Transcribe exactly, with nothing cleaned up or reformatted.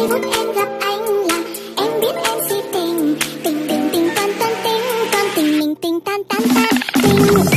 giây phút em gặp anh là em biết em si tình, tình tình tình tan tan tình, tan tình mình tình tan tan tan tình.